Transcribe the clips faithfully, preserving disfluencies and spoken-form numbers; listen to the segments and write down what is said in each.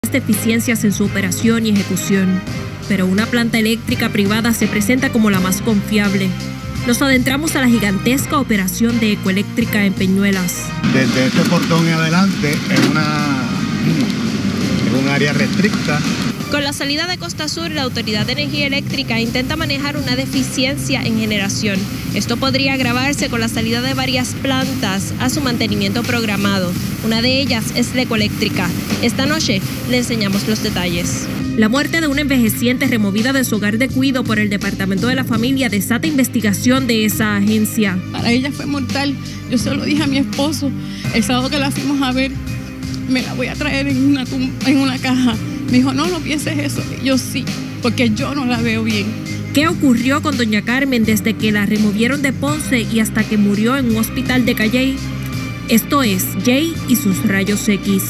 deficiencias en su operación y ejecución, pero una planta eléctrica privada se presenta como la más confiable. Nos adentramos a la gigantesca operación de Ecoeléctrica en Peñuelas. Desde este portón en adelante es una es un área restricta. Con la salida de Costa Sur, la Autoridad de Energía Eléctrica intenta manejar una deficiencia en generación. Esto podría agravarse con la salida de varias plantas a su mantenimiento programado. Una de ellas es la Ecoeléctrica. Esta noche le enseñamos los detalles. La muerte de una envejeciente removida de su hogar de cuidado por el Departamento de la Familia desata investigación de esa agencia. Para ella fue mortal. Yo se lo dije a mi esposo el sábado que la fuimos a ver. Me la voy a traer en una, en una caja. Me dijo, no, no pienses eso. Y yo sí, porque yo no la veo bien. ¿Qué ocurrió con doña Carmen desde que la removieron de Ponce y hasta que murió en un hospital de Calley? Esto es Jay y sus rayos X.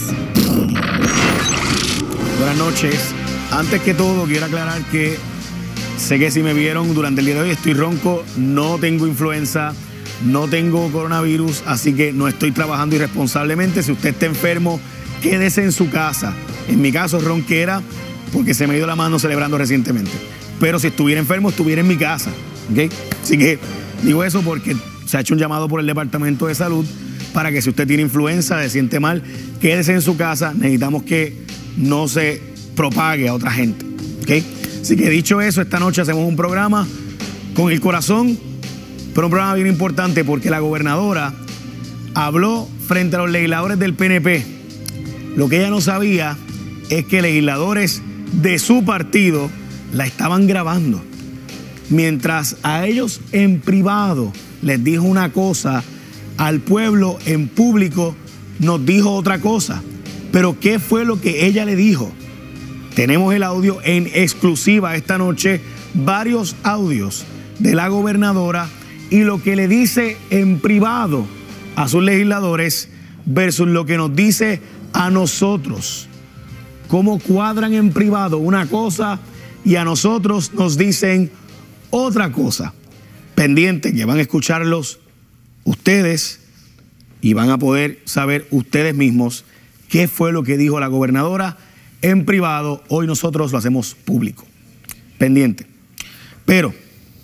Buenas noches. Antes que todo, quiero aclarar que sé que si me vieron durante el día de hoy estoy ronco, no tengo influenza, no tengo coronavirus, así que no estoy trabajando irresponsablemente. Si usted está enfermo, quédese en su casa. En mi caso, ronquera, porque se me dio la mano celebrando recientemente. Pero si estuviera enfermo, estuviera en mi casa, ¿ok? Así que digo eso porque se ha hecho un llamado por el Departamento de Salud para que si usted tiene influenza, se siente mal, quédese en su casa. Necesitamos que no se propague a otra gente, ¿ok? Así que dicho eso, esta noche hacemos un programa con el corazón, pero un programa bien importante porque la gobernadora habló frente a los legisladores del P N P. Lo que ella no sabía es que legisladores de su partido la estaban grabando. Mientras a ellos en privado les dijo una cosa, al pueblo en público nos dijo otra cosa. Pero ¿qué fue lo que ella le dijo? Tenemos el audio en exclusiva esta noche, varios audios de la gobernadora y lo que le dice en privado a sus legisladores versus lo que nos dice a nosotros. Cómo cuadran en privado una cosa y a nosotros nos dicen otra cosa. Pendiente que van a escucharlos ustedes y van a poder saber ustedes mismos qué fue lo que dijo la gobernadora en privado. Hoy nosotros lo hacemos público. Pendiente. Pero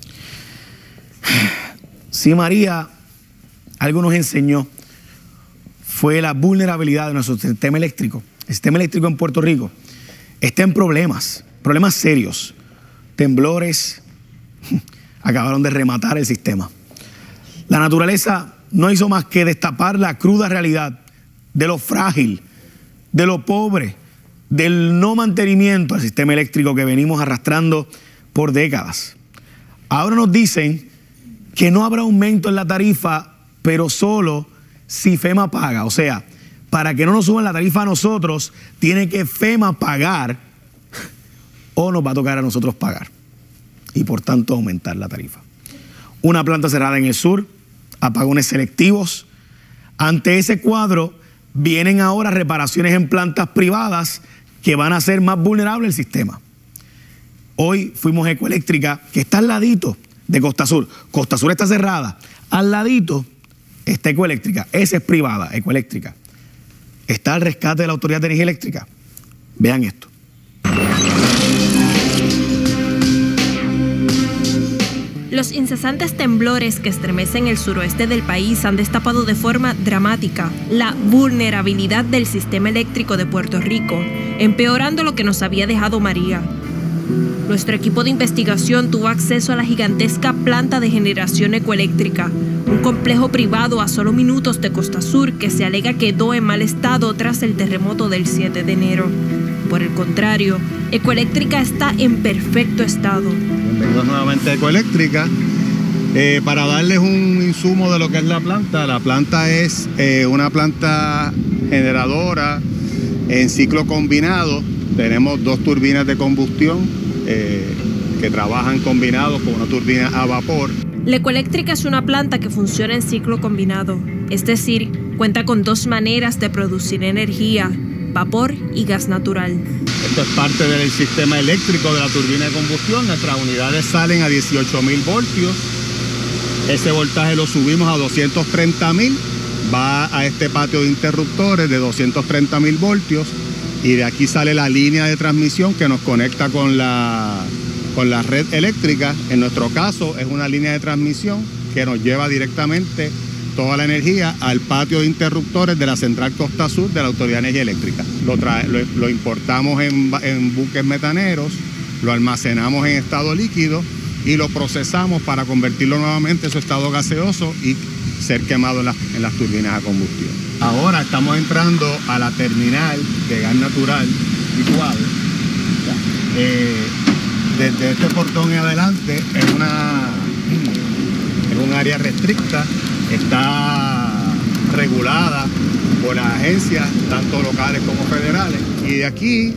si María algo nos enseñó fue la vulnerabilidad de nuestro sistema eléctrico. El sistema eléctrico en Puerto Rico está en problemas, problemas serios. Temblores acabaron de rematar el sistema. La naturaleza no hizo más que destapar la cruda realidad de lo frágil, de lo pobre, del no mantenimiento del sistema eléctrico que venimos arrastrando por décadas. Ahora nos dicen que no habrá aumento en la tarifa, pero solo si FEMA paga. O sea, para que no nos suban la tarifa a nosotros, tiene que FEMA pagar o nos va a tocar a nosotros pagar. Y por tanto aumentar la tarifa. Una planta cerrada en el sur, apagones selectivos. Ante ese cuadro vienen ahora reparaciones en plantas privadas que van a hacer más vulnerable el sistema. Hoy fuimos a Ecoeléctrica, que está al ladito de Costa Sur. Costa Sur está cerrada. Al ladito está Ecoeléctrica. Esa es privada, Ecoeléctrica. Está al rescate de la Autoridad de Energía Eléctrica. Vean esto. Los incesantes temblores que estremecen el suroeste del país han destapado de forma dramática la vulnerabilidad del sistema eléctrico de Puerto Rico, empeorando lo que nos había dejado María. Nuestro equipo de investigación tuvo acceso a la gigantesca planta de generación ecoeléctrica, un complejo privado a solo minutos de Costa Sur que se alega quedó en mal estado tras el terremoto del siete de enero. Por el contrario, Ecoeléctrica está en perfecto estado. Bienvenidos nuevamente a Ecoeléctrica. Eh, para darles un insumo de lo que es la planta, la planta es eh, una planta generadora en ciclo combinado. Tenemos dos turbinas de combustión eh, que trabajan combinados con una turbina a vapor. La Ecoeléctrica es una planta que funciona en ciclo combinado, es decir, cuenta con dos maneras de producir energía, vapor y gas natural. Esto es parte del sistema eléctrico de la turbina de combustión. Nuestras unidades salen a dieciocho mil voltios. Ese voltaje lo subimos a doscientos treinta mil. Va a este patio de interruptores de doscientos treinta mil voltios. y de aquí sale la línea de transmisión que nos conecta con la, con la red eléctrica. En nuestro caso es una línea de transmisión que nos lleva directamente toda la energía al patio de interruptores de la Central Costa Sur de la Autoridad de Energía Eléctrica. Lo, trae, lo, lo importamos en, en buques metaneros, lo almacenamos en estado líquido y lo procesamos para convertirlo nuevamente en su estado gaseoso y ser quemado en, la, en las turbinas a combustión. Ahora estamos entrando a la terminal de gas natural licuado. Eh, desde este portón en adelante es una, es un área restricta. Está regulada por las agencias, tanto locales como federales. Y de aquí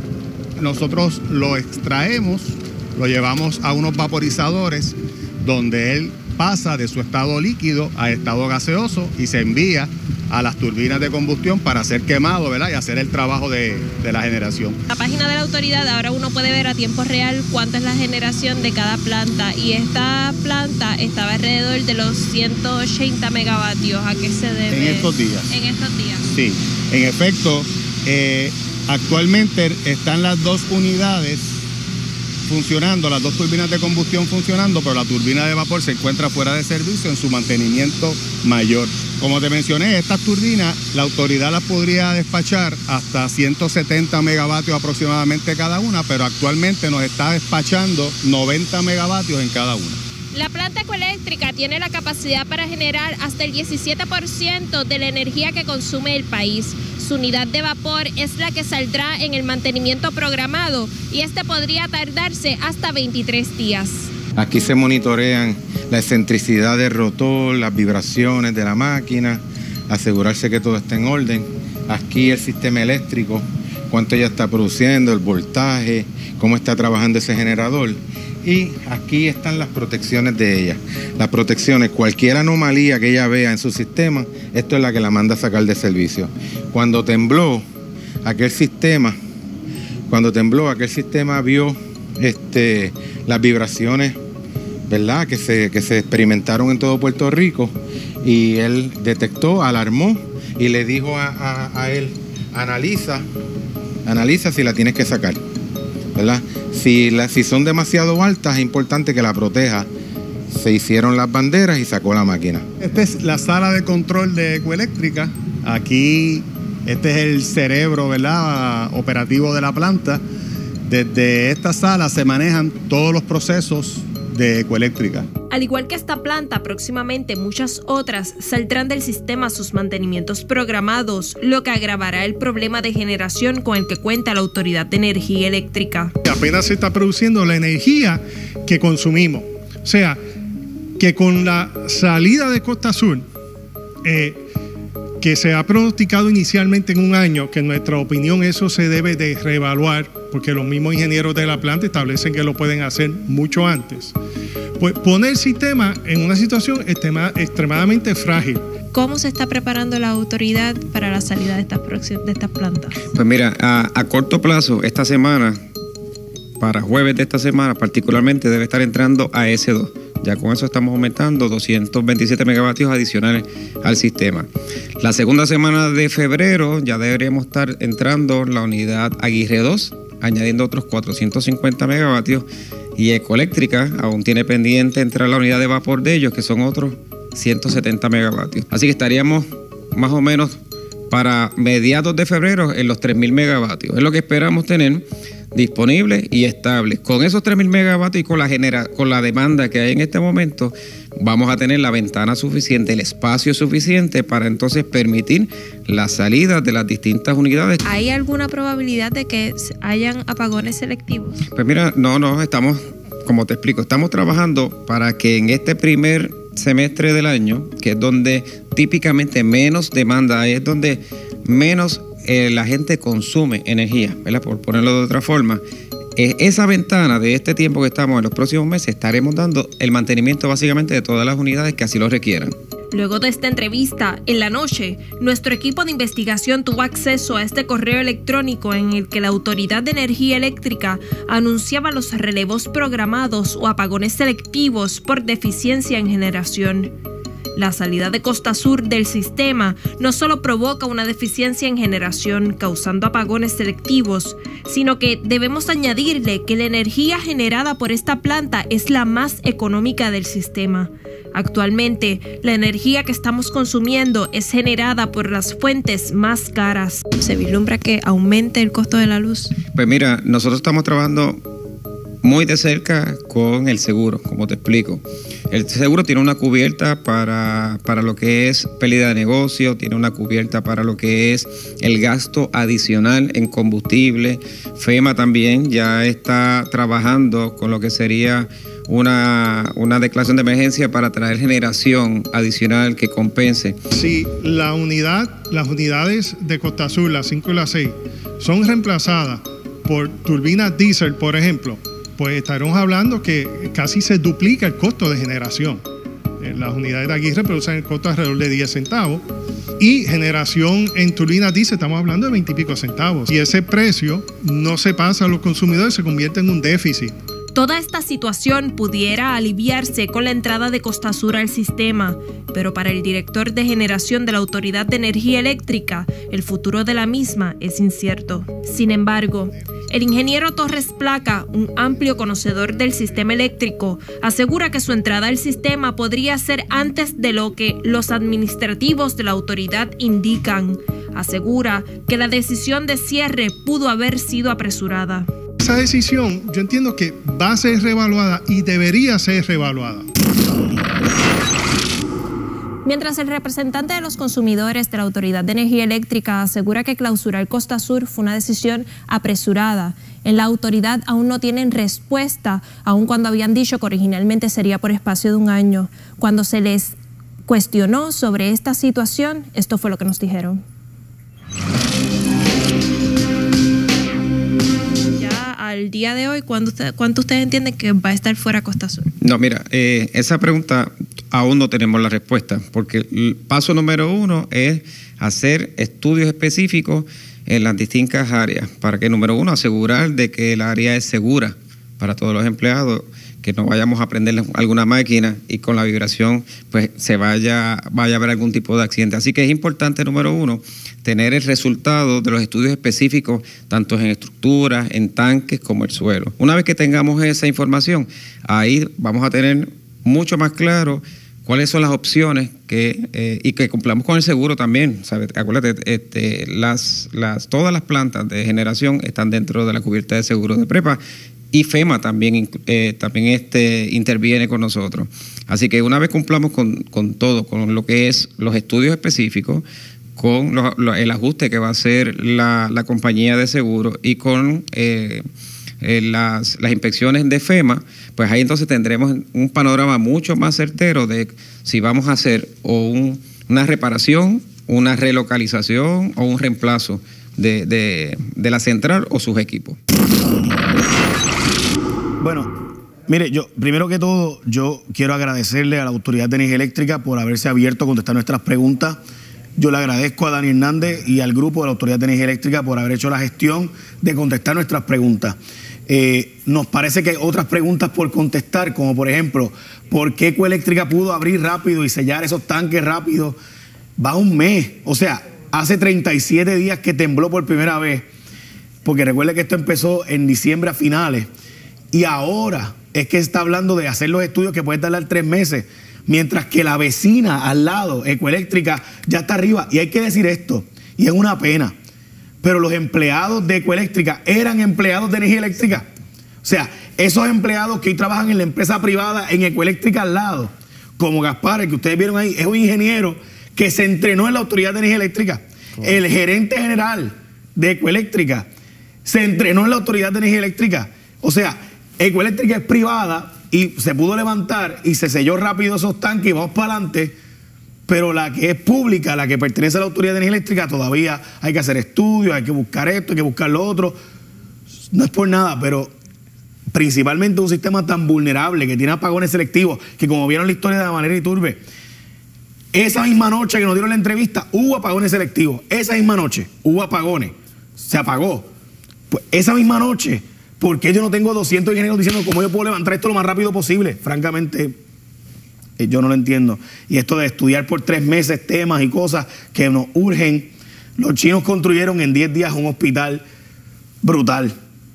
nosotros lo extraemos, lo llevamos a unos vaporizadores donde él pasa de su estado líquido a estado gaseoso y se envía a las turbinas de combustión para ser quemado, ¿verdad? Y hacer el trabajo de, de la generación. En la página de la autoridad ahora uno puede ver a tiempo real cuánta es la generación de cada planta y esta planta estaba alrededor de los ciento ochenta megavatios. ¿A qué se debe? En estos días. En estos días. Sí, en efecto, eh, actualmente están las dos unidades funcionando, las dos turbinas de combustión funcionando, pero la turbina de vapor se encuentra fuera de servicio en su mantenimiento mayor. Como te mencioné, estas turbinas, la autoridad las podría despachar hasta ciento setenta megavatios aproximadamente cada una, pero actualmente nos está despachando noventa megavatios en cada una. La planta ecoeléctrica tiene la capacidad para generar hasta el diecisiete por ciento de la energía que consume el país. Su unidad de vapor es la que saldrá en el mantenimiento programado y este podría tardarse hasta veintitrés días. Aquí se monitorean la excentricidad del rotor, las vibraciones de la máquina, asegurarse que todo esté en orden. Aquí el sistema eléctrico, cuánto ya está produciendo, el voltaje, cómo está trabajando ese generador. Y aquí están las protecciones de ella. Las protecciones, cualquier anomalía que ella vea en su sistema, esto es la que la manda a sacar de servicio. Cuando tembló aquel sistema, cuando tembló aquel sistema vio este, las vibraciones, ¿verdad?, que se, que se experimentaron en todo Puerto Rico, y él detectó, alarmó y le dijo a, a, a él, analiza, analiza si la tienes que sacar, ¿verdad? Si, la, si son demasiado altas es importante que la proteja. Se hicieron las banderas y sacó la máquina. Esta es la sala de control de Ecoeléctrica. Aquí este es el cerebro, ¿verdad?, operativo de la planta. Desde esta sala se manejan todos los procesos de Ecoeléctrica. Al igual que esta planta, próximamente muchas otras saldrán del sistema sus mantenimientos programados, lo que agravará el problema de generación con el que cuenta la Autoridad de Energía Eléctrica. Apenas se está produciendo la energía que consumimos. O sea, que con la salida de Costa Sur, eh, que se ha pronosticado inicialmente en un año, que en nuestra opinión eso se debe de reevaluar, porque los mismos ingenieros de la planta establecen que lo pueden hacer mucho antes. Pues pone el sistema en una situación extrema, extremadamente frágil. ¿Cómo se está preparando la autoridad para la salida de estas, de estas plantas? Pues mira, a, a corto plazo, esta semana, para jueves de esta semana particularmente, debe estar entrando a ese dos. Ya con eso estamos aumentando doscientos veintisiete megavatios adicionales al sistema. La segunda semana de febrero ya deberíamos estar entrando la unidad Aguirre dos, añadiendo otros cuatrocientos cincuenta megavatios. Y Ecoeléctrica aún tiene pendiente entrar la unidad de vapor de ellos, que son otros ciento setenta megavatios. Así que estaríamos más o menos para mediados de febrero en los tres mil megavatios. Es lo que esperamos tener disponible y estable. Con esos tres mil megavatios y con la, genera, con la demanda que hay en este momento, vamos a tener la ventana suficiente, el espacio suficiente para entonces permitir la salida de las distintas unidades. ¿Hay alguna probabilidad de que hayan apagones selectivos? Pues mira, no, no, estamos, como te explico, estamos trabajando para que en este primer semestre del año, que es donde típicamente menos demanda hay, es donde menos eh, la gente consume energía, ¿verdad?, por ponerlo de otra forma. Eh, esa ventana de este tiempo que estamos en los próximos meses, estaremos dando el mantenimiento básicamente de todas las unidades que así lo requieran. Luego de esta entrevista, en la noche, nuestro equipo de investigación tuvo acceso a este correo electrónico en el que la Autoridad de Energía Eléctrica anunciaba los relevos programados o apagones selectivos por deficiencia en generación. La salida de Costa Sur del sistema no solo provoca una deficiencia en generación causando apagones selectivos, sino que debemos añadirle que la energía generada por esta planta es la más económica del sistema. Actualmente, la energía que estamos consumiendo es generada por las fuentes más caras. ¿Se vislumbra que aumente el costo de la luz? Pues mira, nosotros estamos trabajando muy de cerca con el seguro, como te explico. El seguro tiene una cubierta para, para lo que es pérdida de negocio, tiene una cubierta para lo que es el gasto adicional en combustible. FEMA también ya está trabajando con lo que sería una, una declaración de emergencia para traer generación adicional que compense. Si la unidad, las unidades de Costa Sur, las cinco y las seis, son reemplazadas por turbinas diésel, por ejemplo, pues estaremos hablando que casi se duplica el costo de generación. Las unidades de Aguirre producen el costo alrededor de diez centavos y generación en turbinas diésel estamos hablando de veinte y pico centavos. Y ese precio no se pasa a los consumidores, se convierte en un déficit. Toda esta situación pudiera aliviarse con la entrada de Costa Sur al sistema, pero para el director de generación de la Autoridad de Energía Eléctrica, el futuro de la misma es incierto. Sin embargo, el ingeniero Torres Placa, un amplio conocedor del sistema eléctrico, asegura que su entrada al sistema podría ser antes de lo que los administrativos de la autoridad indican. Asegura que la decisión de cierre pudo haber sido apresurada. Esa decisión yo entiendo que va a ser reevaluada y debería ser reevaluada. Mientras el representante de los consumidores de la Autoridad de Energía Eléctrica asegura que clausurar Costa Sur fue una decisión apresurada, en la autoridad aún no tienen respuesta, aun cuando habían dicho que originalmente sería por espacio de un año. Cuando se les cuestionó sobre esta situación, esto fue lo que nos dijeron. Al día de hoy, ¿cuánto, usted, ¿cuánto ustedes entienden que va a estar fuera Costa Sur? No, mira, eh, esa pregunta aún no tenemos la respuesta, porque el paso número uno es hacer estudios específicos en las distintas áreas, para que, número uno, asegurar de que el área es segura para todos los empleados, que no vayamos a prender alguna máquina y con la vibración pues se vaya, vaya a haber algún tipo de accidente. Así que es importante, número uno, tener el resultado de los estudios específicos, tanto en estructuras, en tanques, como el suelo. Una vez que tengamos esa información, ahí vamos a tener mucho más claro cuáles son las opciones que, eh, y que cumplamos con el seguro también. ¿Sabes? Acuérdate, este, las, las, todas las plantas de generación están dentro de la cubierta de seguro de prepa. Y FEMA también, eh, también este, interviene con nosotros. Así que una vez cumplamos con, con todo, con lo que es los estudios específicos, con lo, lo, el ajuste que va a hacer la, la compañía de seguro y con eh, eh, las, las inspecciones de FEMA, pues ahí entonces tendremos un panorama mucho más certero de si vamos a hacer o un, una reparación, una relocalización o un reemplazo de, de, de la central o sus equipos. Bueno, mire, yo primero que todo, yo quiero agradecerle a la Autoridad de Energía Eléctrica por haberse abierto a contestar nuestras preguntas. Yo le agradezco a Dani Hernández y al grupo de la Autoridad de Energía Eléctrica por haber hecho la gestión de contestar nuestras preguntas. Eh, nos parece que hay otras preguntas por contestar, como por ejemplo, ¿por qué Ecoeléctrica pudo abrir rápido y sellar esos tanques rápido? Va un mes, o sea, hace treinta y siete días que tembló por primera vez, porque recuerde que esto empezó en diciembre a finales. Y ahora es que se está hablando de hacer los estudios que pueden tardar tres meses, mientras que la vecina al lado, Ecoeléctrica, ya está arriba. Y hay que decir esto, y es una pena, pero los empleados de Ecoeléctrica eran empleados de Energía Eléctrica. O sea, esos empleados que hoy trabajan en la empresa privada, en Ecoeléctrica al lado, como Gaspar, el que ustedes vieron ahí, es un ingeniero que se entrenó en la Autoridad de Energía Eléctrica. ¿Cómo? El gerente general de Ecoeléctrica se entrenó en la Autoridad de Energía Eléctrica. O sea, Ecoeléctrica es privada y se pudo levantar y se selló rápido esos tanques y vamos para adelante, pero la que es pública, la que pertenece a la Autoridad de Energía Eléctrica, todavía hay que hacer estudios, hay que buscar esto, hay que buscar lo otro. No es por nada, pero principalmente un sistema tan vulnerable que tiene apagones selectivos, que como vieron la historia de la Valeria Iturbe, esa misma noche que nos dieron la entrevista hubo apagones selectivos, esa misma noche hubo apagones, se apagó. Pues esa misma noche, ¿por qué yo no tengo doscientos ingenieros diciendo cómo yo puedo levantar esto lo más rápido posible? Francamente, eh, yo no lo entiendo. Y esto de estudiar por tres meses temas y cosas que nos urgen. Los chinos construyeron en diez días un hospital brutal.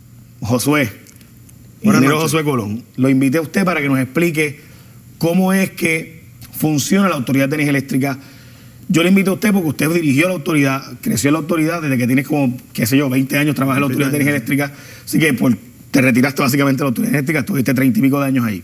Josué, ingeniero Josué Colón, lo invité a usted para que nos explique cómo es que funciona la Autoridad de Energía Eléctrica. Yo le invito a usted porque usted dirigió la autoridad, creció en la autoridad desde que tienes como, qué sé yo, veinte años trabajas en la Autoridad de Energía Eléctrica. Así que por, te retiraste básicamente de la Autoridad Eléctrica, estuviste treinta y pico de años ahí.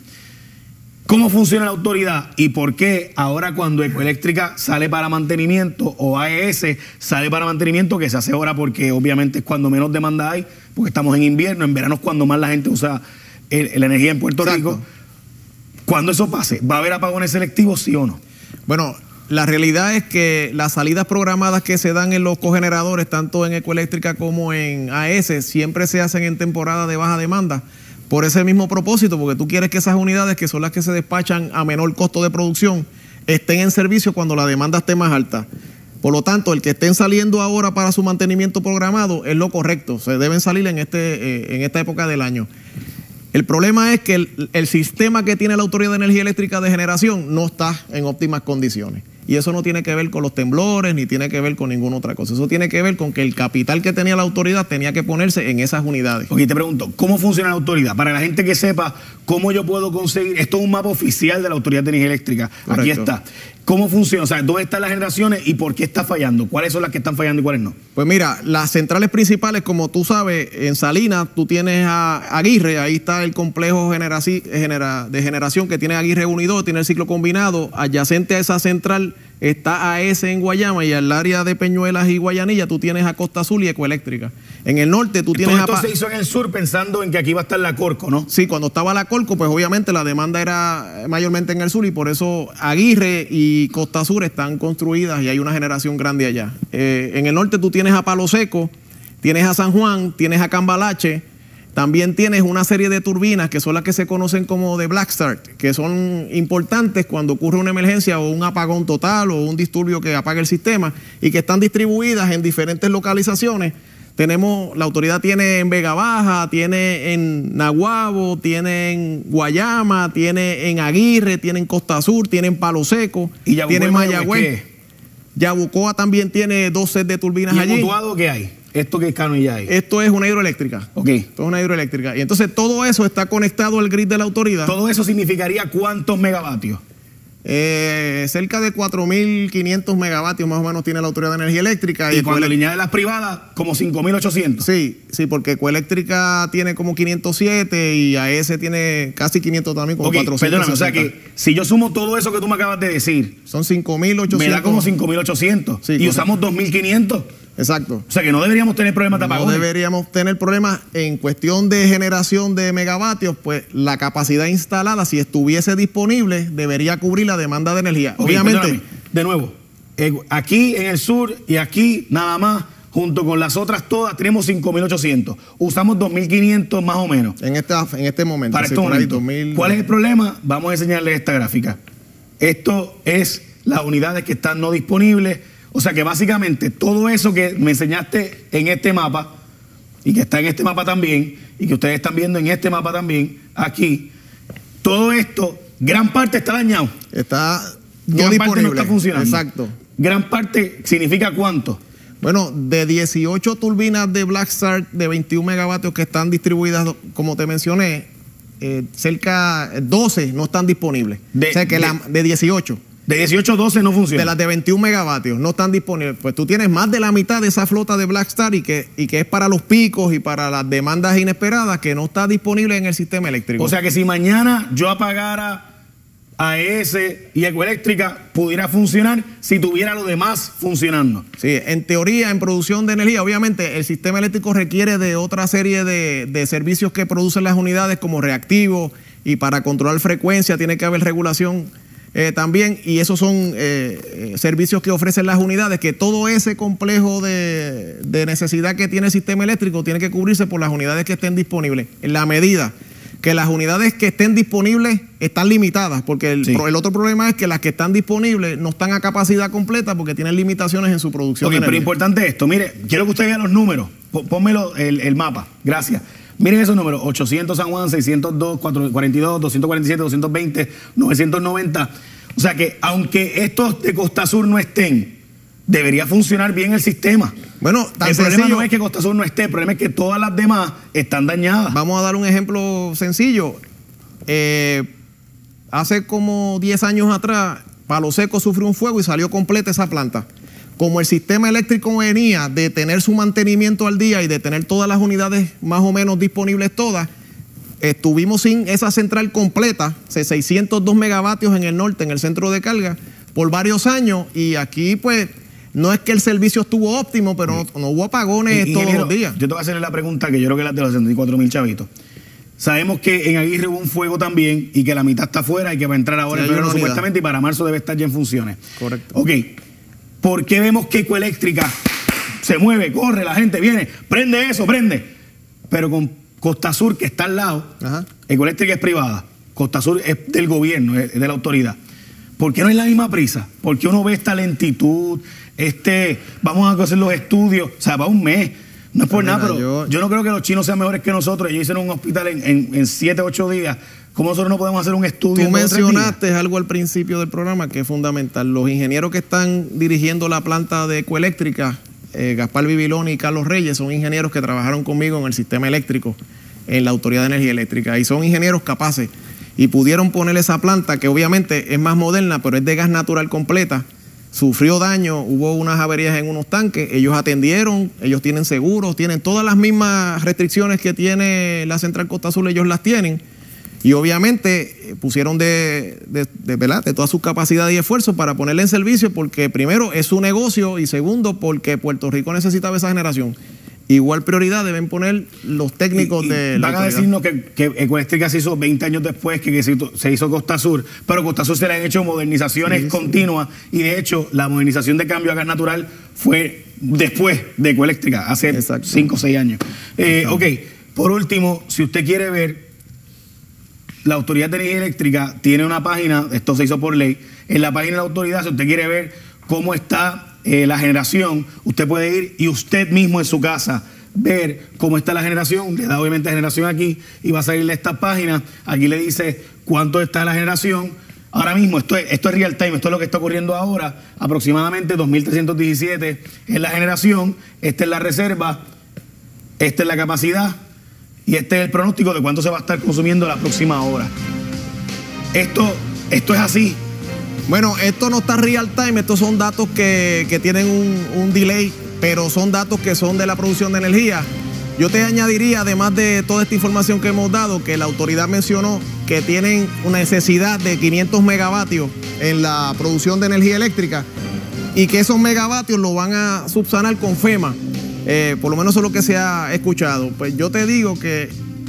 ¿Cómo funciona la autoridad y por qué ahora cuando Ecoeléctrica sale para mantenimiento o A E S sale para mantenimiento, que se hace ahora porque obviamente es cuando menos demanda hay, porque estamos en invierno, en verano es cuando más la gente usa el, la energía en Puerto Exacto. Rico? Cuando eso pase, ¿va a haber apagones selectivos, sí o no? Bueno, la realidad es que las salidas programadas que se dan en los cogeneradores, tanto en Ecoeléctrica como en A E S, siempre se hacen en temporada de baja demanda. Por ese mismo propósito, porque tú quieres que esas unidades, que son las que se despachan a menor costo de producción, estén en servicio cuando la demanda esté más alta. Por lo tanto, el que estén saliendo ahora para su mantenimiento programado es lo correcto. Se deben salir en, este, eh, en esta época del año. El problema es que el, el sistema que tiene la Autoridad de Energía Eléctrica de Generación no está en óptimas condiciones. Y eso no tiene que ver con los temblores, ni tiene que ver con ninguna otra cosa. Eso tiene que ver con que el capital que tenía la autoridad tenía que ponerse en esas unidades. Ok, te pregunto, ¿cómo funciona la autoridad? Para la gente que sepa cómo yo puedo conseguir, esto es un mapa oficial de la Autoridad de Energía Eléctrica. Correcto. Aquí está. ¿Cómo funciona? O sea, ¿dónde están las generaciones y por qué está fallando? ¿Cuáles son las que están fallando y cuáles no? Pues mira, las centrales principales, como tú sabes, en Salinas tú tienes a Aguirre, ahí está el complejo genera, de generación que tiene Aguirre uno y dos, tiene el ciclo combinado. Adyacente a esa central está A E S en Guayama, y al área de Peñuelas y Guayanilla tú tienes a Costa Azul y Ecoeléctrica. En el norte tú tienes esto a... Esto se hizo en el sur pensando en que aquí va a estar la Corco, ¿no? Sí, cuando estaba la Corco, pues obviamente la demanda era mayormente en el sur, y por eso Aguirre y Costa Sur están construidas y hay una generación grande allá. Eh, en el norte tú tienes a Palo Seco, tienes a San Juan, tienes a Cambalache. También tienes una serie de turbinas que son las que se conocen como de Black Start, que son importantes cuando ocurre una emergencia o un apagón total o un disturbio que apague el sistema, y que están distribuidas en diferentes localizaciones. Tenemos, la autoridad tiene en Vega Baja, tiene en Naguabo, tiene en Guayama, tiene en Aguirre, tiene en Costa Sur, tiene en Palo Seco, ¿Y Yabucoa, tiene en Mayagüez. Yabucoa también tiene dos sets de turbinas allí. ¿Y en Utuado qué hay? ¿Esto qué es Cano y ya hay? Esto es una hidroeléctrica. Ok. Esto es una hidroeléctrica. Y entonces todo eso está conectado al grid de la autoridad. ¿Todo eso significaría cuántos megavatios? Eh, cerca de cuatro mil quinientos megavatios más o menos tiene la Autoridad de Energía Eléctrica. Y, y cuando línea de las privadas, como cinco mil ochocientos. Sí, sí, porque Ecoeléctrica tiene como quinientos siete y A E S tiene casi quinientos también, como okay, cuatrocientos. Perdóname, o sea que si yo sumo todo eso que tú me acabas de decir, son cinco mil ochocientos. Me da como cinco mil ochocientos. Sí, y correcto. Usamos dos mil quinientos. Exacto. O sea que no deberíamos tener problemas de apagones. No deberíamos tener problemas en cuestión de generación de megavatios, pues la capacidad instalada, si estuviese disponible, debería cubrir la demanda de energía. Okay, obviamente. De nuevo, eh, aquí en el sur y aquí nada más, junto con las otras todas, tenemos cinco mil ochocientos. Usamos dos mil quinientos más o menos. En este, en este momento. Para sí, este momento. dos mil... ¿Cuál es el problema? Vamos a enseñarles esta gráfica. Esto es las unidades que están no disponibles. O sea que básicamente todo eso que me enseñaste en este mapa y que está en este mapa también y que ustedes están viendo en este mapa también, aquí, todo esto, gran parte está dañado. Está no gran disponible. Parte no está funcionando. Exacto. Gran parte significa ¿cuánto? Bueno, de dieciocho turbinas de Black Start de veintiún megavatios que están distribuidas, como te mencioné, eh, cerca de doce no están disponibles. De, o sea que de, la, de dieciocho. De dieciocho a doce no funciona. De las de veintiún megavatios no están disponibles. Pues tú tienes más de la mitad de esa flota de Black Star y que, y que es para los picos y para las demandas inesperadas, que no está disponible en el sistema eléctrico. O sea que si mañana yo apagara A E S y Ecoeléctrica, pudiera funcionar si tuviera lo demás funcionando. Sí, en teoría, en producción de energía, obviamente el sistema eléctrico requiere de otra serie de, de servicios que producen las unidades como reactivos, y para controlar frecuencia tiene que haber regulación Eh, también, y esos son eh, eh, servicios que ofrecen las unidades, que todo ese complejo de, de necesidad que tiene el sistema eléctrico tiene que cubrirse por las unidades que estén disponibles, en la medida que las unidades que estén disponibles están limitadas, porque el, sí. el otro problema es que las que están disponibles no están a capacidad completa porque tienen limitaciones en su producción. Ok, de pero importante esto, mire, quiero que usted vea los números, pónmelo el, el mapa, gracias. Miren esos números, ochocientos San Juan, seiscientos dos, cuarenta y dos, doscientos cuarenta y siete, doscientos veinte, novecientos noventa. O sea que aunque estos de Costa Sur no estén, debería funcionar bien el sistema. Bueno, tan el problema sencillo, no es que Costa Sur no esté, el problema es que todas las demás están dañadas. Vamos a dar un ejemplo sencillo. Eh, hace como diez años atrás, Palo Seco sufrió un fuego y salió completa esa planta. Como el sistema eléctrico venía de tener su mantenimiento al día y de tener todas las unidades más o menos disponibles todas, estuvimos sin esa central completa, seiscientos dos megavatios en el norte, en el centro de carga, por varios años, y aquí pues no es que el servicio estuvo óptimo, pero no, no hubo apagones y, todos los días. Yo te voy a hacerle la pregunta que yo creo que es la de los setenta y cuatro mil chavitos. Sabemos que en Aguirre hubo un fuego también y que la mitad está afuera y que va a entrar ahora Sí, en febrero una unidad. supuestamente, y para marzo debe estar ya en funciones. Correcto. Ok, ¿por qué vemos que Ecoeléctrica se mueve, corre, la gente viene, prende eso, prende? Pero con Costa Sur, que está al lado, Ajá. Ecoeléctrica es privada, Costa Sur es del gobierno, es de la autoridad. ¿Por qué no es la misma prisa? ¿Por qué uno ve esta lentitud? Este, vamos a hacer los estudios, o sea, va un mes. No es por Mira, nada, pero yo- yo, no creo que los chinos sean mejores que nosotros. Ellos hicieron un hospital en, en, en siete, ocho días. ¿Cómo nosotros no podemos hacer un estudio? Tú en dos o tres días? mencionaste algo al principio del programa que es fundamental. Los ingenieros que están dirigiendo la planta de Ecoeléctrica, eh, Gaspar Bibiloni y Carlos Reyes, son ingenieros que trabajaron conmigo en el sistema eléctrico, en la Autoridad de Energía Eléctrica, y son ingenieros capaces y pudieron poner esa planta, que obviamente es más moderna, pero es de gas natural completa. Sufrió daño, hubo unas averías en unos tanques, ellos atendieron, ellos tienen seguros, tienen todas las mismas restricciones que tiene la Central Costa Azul, ellos las tienen, y obviamente eh, pusieron de, de, de, ¿verdad? de toda su capacidad y esfuerzo para ponerle en servicio, porque primero es su negocio y segundo porque Puerto Rico necesitaba esa generación. Igual prioridad deben poner los técnicos Y- y de la van a autoridad. decirnos que, que Ecoeléctrica se hizo veinte años después que, que se hizo- se hizo Costa Sur, pero Costa Sur se le han hecho modernizaciones Sí, sí. continuas, y de hecho la modernización de cambio a gas natural fue después de Ecoeléctrica, hace Exacto. cinco o seis años. Eh, ok, por último, si usted quiere ver, la Autoridad de Energía Eléctrica tiene una página, esto se hizo por ley, en la página de la autoridad, si usted quiere ver cómo está eh, la generación, usted puede ir y usted mismo en su casa ver cómo está la generación, le da obviamente generación aquí y va a salirle esta página, aquí le dice cuánto está la generación. Ahora mismo, esto es, esto es real time, esto es lo que está ocurriendo ahora, aproximadamente dos mil trescientos diecisiete es la generación, esta es la reserva, esta es la capacidad y este es el pronóstico de cuánto se va a estar consumiendo la próxima hora. Esto, esto es así. Bueno, esto no está real time, estos son datos que, que tienen un, un delay, pero son datos que son de la producción de energía. Yo te añadiría, además de toda esta información que hemos dado, que la autoridad mencionó que tienen una necesidad de quinientos megavatios en la producción de energía eléctrica y que esos megavatios lo van a subsanar con FEMA. Eh, por lo menos eso es lo que se ha escuchado. Pues yo te digo que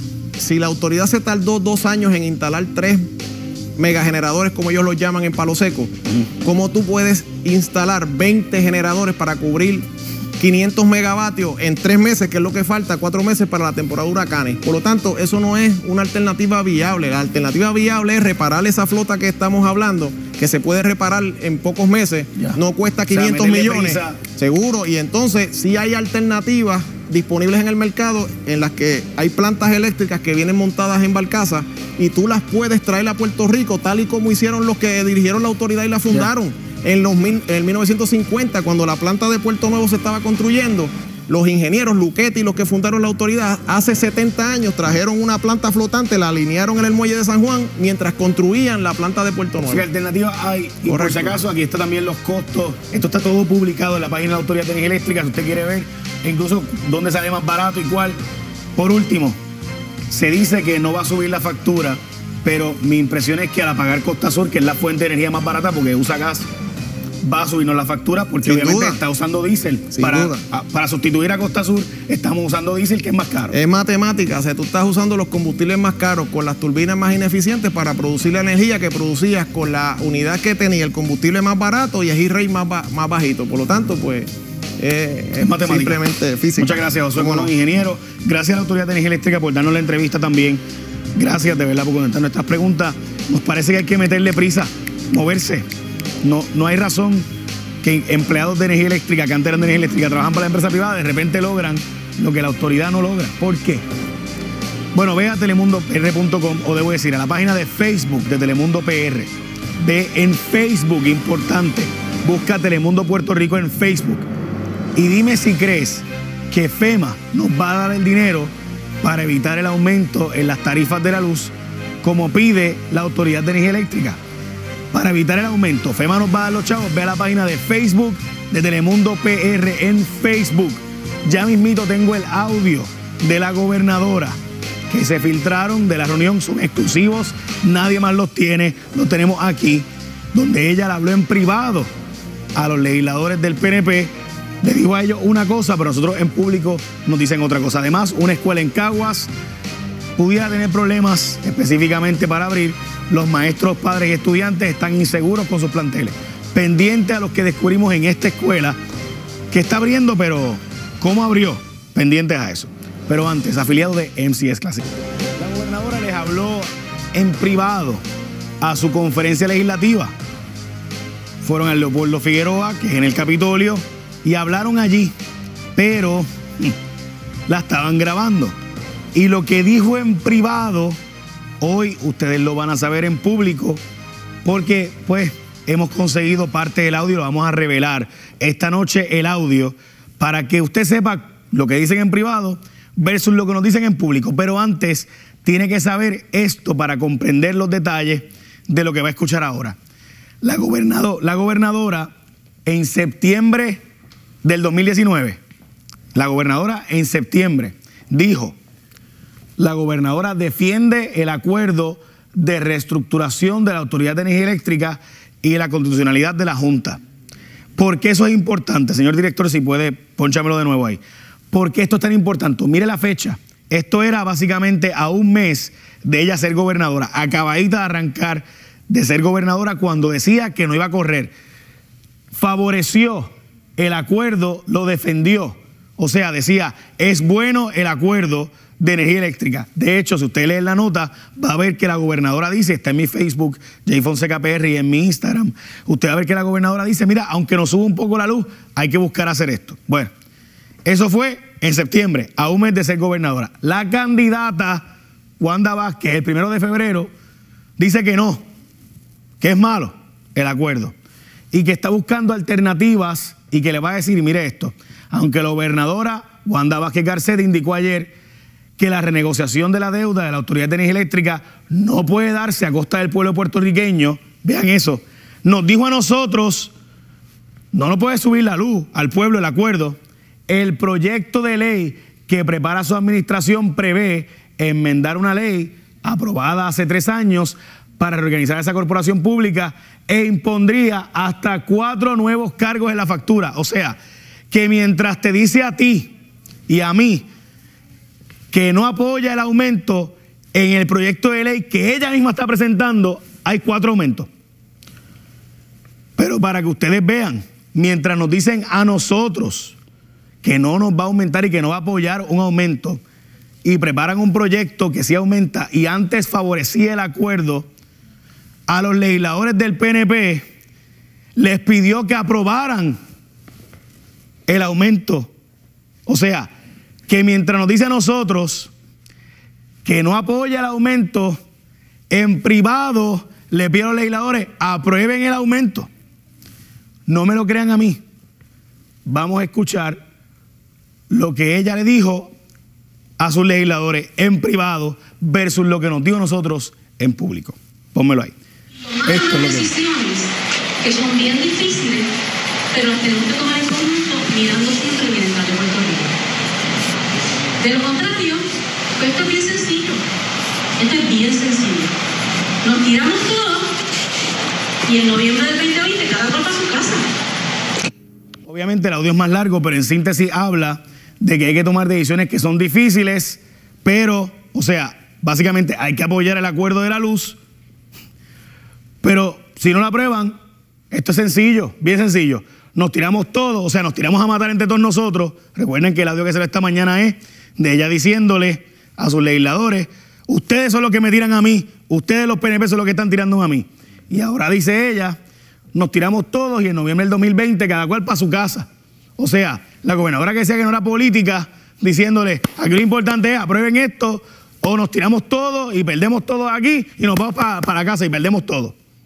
si la autoridad se tardó dos años en instalar tres megageneradores, como ellos los llaman en Palo Seco, ¿cómo tú puedes instalar veinte generadores para cubrir quinientos megavatios en tres meses, que es lo que falta, cuatro meses para la temporada de huracanes? Por lo tanto, eso no es una alternativa viable. La alternativa viable es reparar esa flota que estamos hablando, que se puede reparar en pocos meses, Ya. no cuesta O sea, quinientos meterle millones, prisa. seguro, y entonces sí hay alternativas disponibles en el mercado en las que hay plantas eléctricas que vienen montadas en barcazas y tú las puedes traer a Puerto Rico, tal y como hicieron los que dirigieron la autoridad y la fundaron. En, los mil, en mil novecientos cincuenta, cuando la planta de Puerto Nuevo se estaba construyendo, los ingenieros Luquetti y los que fundaron la autoridad hace setenta años trajeron una planta flotante, la alinearon en el muelle de San Juan mientras construían la planta de Puerto Nuevo. ¿Qué alternativas hay? Y por Correcto. si acaso, aquí está también los costos. Esto está todo publicado en la página de la Autoridad de Energía Eléctrica, si usted quiere ver incluso dónde sale más barato y cuál. Por último, se dice que no va a subir la factura, pero mi impresión es que al apagar Costa Sur, que es la fuente de energía más barata porque usa gas, va a subirnos la factura porque Sin obviamente duda. está usando diésel. Sin Para, duda. a- para sustituir a Costa Sur, estamos usando diésel, que es más caro. Es matemática, o sea, tú estás usando los combustibles más caros con las turbinas más ineficientes para producir la energía que producías con la unidad que tenía el combustible más barato y el heat rate más, ba- más bajito. Por lo tanto, pues, eh, Es matemática. simplemente física. Muchas gracias, Josué ¿Cómo no? Colón, ingeniero. Gracias a la Autoridad de Energía Eléctrica por darnos la entrevista también. Gracias de verdad por contestar nuestras preguntas. Nos parece que hay que meterle prisa, moverse. No, no hay razón que empleados de energía eléctrica, que antes eran de energía eléctrica, trabajan para la empresa privada, de repente logran lo que la autoridad no logra. ¿Por qué? Bueno, ve a telemundo p r punto com o debo decir a la página de Facebook de Telemundo P R. ve en Facebook, importante, busca Telemundo Puerto Rico en Facebook y dime si crees que FEMA nos va a dar el dinero para evitar el aumento en las tarifas de la luz como pide la Autoridad de Energía Eléctrica. Para evitar el aumento, FEMA nos va a dar los chavos. Ve a la página de Facebook de Telemundo P R en Facebook. Ya mismito tengo el audio de la gobernadora que se filtraron de la reunión, son exclusivos, nadie más los tiene, los tenemos aquí, donde ella le habló en privado a los legisladores del P N P, le dijo a ellos una cosa, pero nosotros en público nos dicen otra cosa. Además, una escuela en Caguas pudiera tener problemas específicamente para abrir. Los maestros, padres y estudiantes están inseguros con sus planteles. Pendiente a los que descubrimos en esta escuela, que está abriendo, pero ¿cómo abrió? Pendientes a eso. Pero antes, afiliado de M C S Classic. La gobernadora les habló en privado a su conferencia legislativa. Fueron al Leopoldo Figueroa, que es en el Capitolio, y hablaron allí, pero la estaban grabando. Y lo que dijo en privado, hoy ustedes lo van a saber en público, porque pues hemos conseguido parte del audio, lo vamos a revelar esta noche el audio, para que usted sepa lo que dicen en privado versus lo que nos dicen en público. Pero antes tiene que saber esto para comprender los detalles de lo que va a escuchar ahora. La, gobernado, la gobernadora en septiembre del dos mil diecinueve, la gobernadora en septiembre dijo, la gobernadora defiende el acuerdo de reestructuración de la Autoridad de Energía Eléctrica y la constitucionalidad de la Junta. ¿Por qué eso es importante? Señor director, si puede, pónchamelo de nuevo ahí. ¿Por qué esto es tan importante? Mire la fecha. Esto era básicamente a un mes de ella ser gobernadora, acabadita de arrancar de ser gobernadora cuando decía que no iba a correr. Favoreció el acuerdo, lo defendió. O sea, decía, es bueno el acuerdo de energía eléctrica. De hecho, si usted lee la nota, va a ver que la gobernadora dice, está en mi Facebook, Jay Fonseca P R, y en mi Instagram, usted va a ver que la gobernadora dice, mira, aunque nos suba un poco la luz, hay que buscar hacer esto. Bueno, eso fue en septiembre, a un mes de ser gobernadora. La candidata Wanda Vázquez, el primero de febrero, dice que no, que es malo el acuerdo y que está buscando alternativas y que le va a decir, mire esto, aunque la gobernadora Wanda Vázquez Garcet indicó ayer que la renegociación de la deuda de la Autoridad de Energía Eléctrica no puede darse a costa del pueblo puertorriqueño, vean eso, nos dijo a nosotros, no nos puede subir la luz al pueblo el acuerdo. El proyecto de ley que prepara su administración prevé enmendar una ley aprobada hace tres años para reorganizar esa corporación pública e impondría hasta cuatro nuevos cargos en la factura. O sea, que mientras te dice a ti y a mí que no apoya el aumento en el proyecto de ley que ella misma está presentando, hay cuatro aumentos. Pero para que ustedes vean, mientras nos dicen a nosotros que no nos va a aumentar y que no va a apoyar un aumento, y preparan un proyecto que sí aumenta y antes favorecía el acuerdo, a los legisladores del P N P les pidió que aprobaran el aumento. O sea, que mientras nos dice a nosotros que no apoya el aumento, en privado le pide a los legisladores aprueben el aumento. No me lo crean a mí. Vamos a escuchar lo que ella le dijo a sus legisladores en privado versus lo que nos dijo a nosotros en público. Pónmelo ahí. Esto es lo que decisiones que son bien difíciles, pero las tenemos que tomar en conjunto mirando siempre el bienestar de Puerto Rico. De lo contrario, pues esto es bien sencillo. Esto es bien sencillo. Nos tiramos todos y en noviembre del veinte veinte cada cual para su casa. Obviamente el audio es más largo, pero en síntesis habla de que hay que tomar decisiones que son difíciles, pero, o sea, básicamente hay que apoyar el acuerdo de la luz, pero si no lo aprueban, esto es sencillo, bien sencillo. Nos tiramos todos, o sea, nos tiramos a matar entre todos nosotros. Recuerden que el audio que se ve esta mañana es de ella diciéndole a sus legisladores, ustedes son los que me tiran a mí, ustedes los P N P son los que están tirando a mí. Y ahora dice ella, nos tiramos todos y en noviembre del dos mil veinte cada cual para su casa. O sea, la gobernadora que decía que no era política, diciéndole, aquí lo importante es aprueben esto o nos tiramos todos y perdemos todos aquí y nos vamos para, para casa y perdemos todo.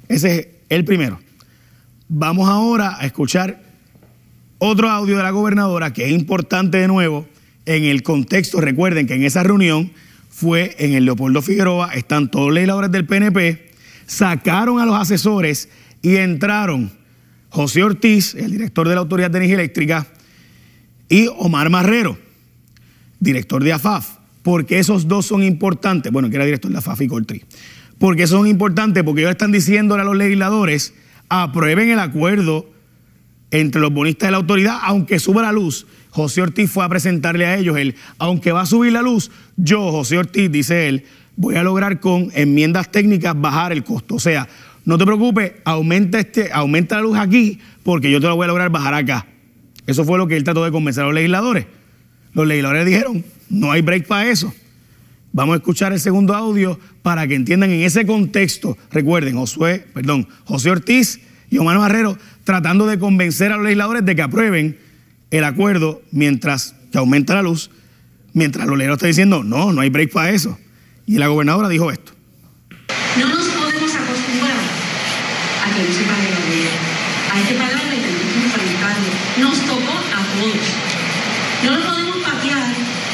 Ese es el primero. Vamos ahora a escuchar otro audio de la gobernadora que es importante de nuevo en el contexto. Recuerden que en esa reunión fue en el Leopoldo Figueroa, están todos los legisladores del P N P, sacaron a los asesores y entraron José Ortiz, el director de la Autoridad de Energía Eléctrica, y Omar Marrero, director de A F A F, porque esos dos son importantes, bueno, que era director de A F A F y Coltri, porque son importantes porque ellos están diciéndole a los legisladores, aprueben el acuerdo entre los bonistas de la autoridad, aunque suba la luz. José Ortiz fue a presentarle a ellos el, aunque va a subir la luz, yo, José Ortiz, dice él, voy a lograr con enmiendas técnicas bajar el costo. O sea, no te preocupes, aumenta, este, aumenta la luz aquí porque yo te lo voy a lograr bajar acá. Eso fue lo que él trató de convencer a los legisladores. Los legisladores dijeron, no hay break para eso. Vamos a escuchar el segundo audio para que entiendan en ese contexto. Recuerden, Josué, perdón, José Ortiz y Omar Marrero tratando de convencer a los legisladores de que aprueben el acuerdo mientras que aumenta la luz, mientras los legisladores están diciendo, no, no hay break para eso. Y la gobernadora dijo esto. No nos podemos acostumbrar a que no se pague la deuda. Hay que pagarle y tenemos que enfrentarlo. Nos tocó a todos. No lo podemos patear.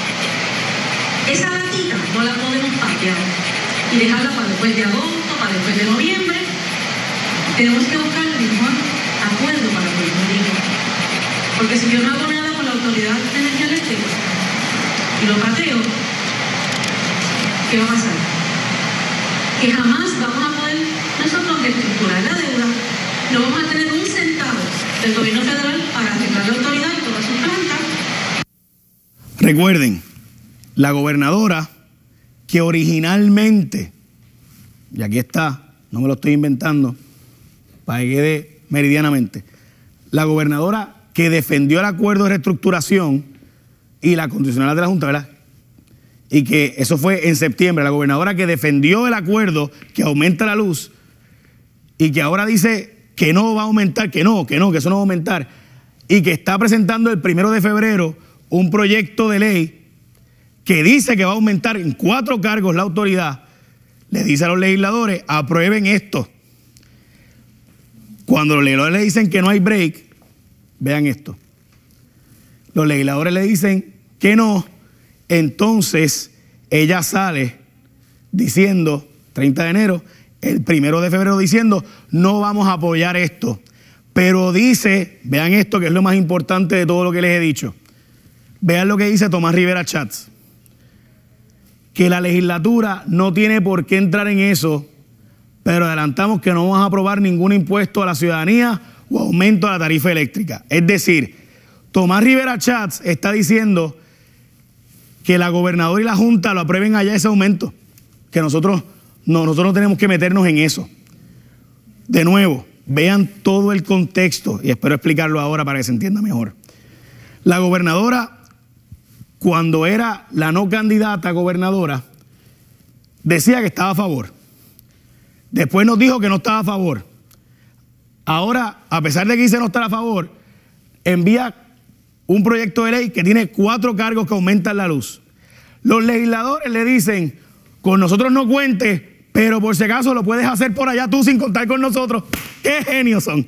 Esa latita no la podemos patear y dejarla para después de agosto, para después de noviembre. Tenemos que buscar el mejor acuerdo para Puerto Rico. Porque si yo no hago nada con la Autoridad de Energía Eléctrica y lo pateo, ¿qué va a pasar? Que jamás vamos a poder nosotros reestructurar la deuda, no vamos a tener un centavo del gobierno federal para arreglar la autoridad y todas sus plantas. Recuerden, la gobernadora que originalmente, y aquí está, no me lo estoy inventando, para que quede meridianamente, la gobernadora que defendió el acuerdo de reestructuración y la condicional de la Junta, ¿verdad? Y que eso fue en septiembre, la gobernadora que defendió el acuerdo que aumenta la luz y que ahora dice que no va a aumentar, que no, que no, que eso no va a aumentar, y que está presentando el primero de febrero un proyecto de ley que dice que va a aumentar en cuatro cargos la autoridad, le dice a los legisladores, aprueben esto. Cuando los legisladores le dicen que no hay break, vean esto. Los legisladores le dicen que no, entonces ella sale diciendo, treinta de enero, el primero de febrero diciendo, no vamos a apoyar esto. Pero dice, vean esto que es lo más importante de todo lo que les he dicho. Vean lo que dice Tomás Rivera Chats. Que la legislatura no tiene por qué entrar en eso, pero adelantamos que no vamos a aprobar ningún impuesto a la ciudadanía o aumento a la tarifa eléctrica. Es decir, Tomás Rivera Chats está diciendo que la gobernadora y la Junta lo aprueben allá ese aumento, que nosotros no, nosotros no tenemos que meternos en eso. De nuevo, vean todo el contexto y espero explicarlo ahora para que se entienda mejor. La gobernadora, cuando era la no candidata a gobernadora, decía que estaba a favor. Después nos dijo que no estaba a favor. Ahora, a pesar de que dice no estar a favor, envía un proyecto de ley que tiene cuatro cargos que aumentan la luz. Los legisladores le dicen, con nosotros no cuentes, pero por si acaso lo puedes hacer por allá tú sin contar con nosotros. ¡Qué genios son!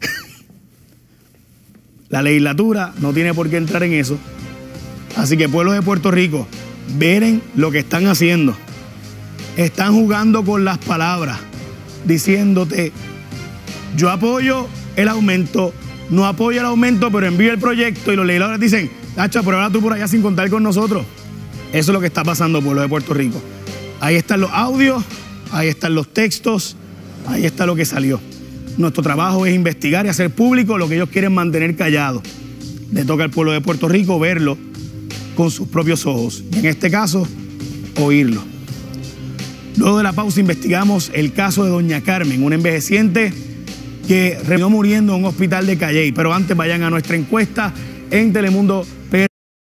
La legislatura no tiene por qué entrar en eso. Así que, pueblo de Puerto Rico, miren lo que están haciendo. Están jugando con las palabras, diciéndote, yo apoyo el aumento, no apoyo el aumento, pero envío el proyecto, y los legisladores dicen, Nacho, pero ahora tú por allá sin contar con nosotros. Eso es lo que está pasando, pueblo de Puerto Rico. Ahí están los audios, ahí están los textos, ahí está lo que salió. Nuestro trabajo es investigar y hacer público lo que ellos quieren mantener callado. Le toca al pueblo de Puerto Rico verlo con sus propios ojos. Y en este caso, oírlo. Luego de la pausa investigamos el caso de doña Carmen, una envejeciente que terminó muriendo en un hospital de Calley. Pero antes vayan a nuestra encuesta en Telemundo P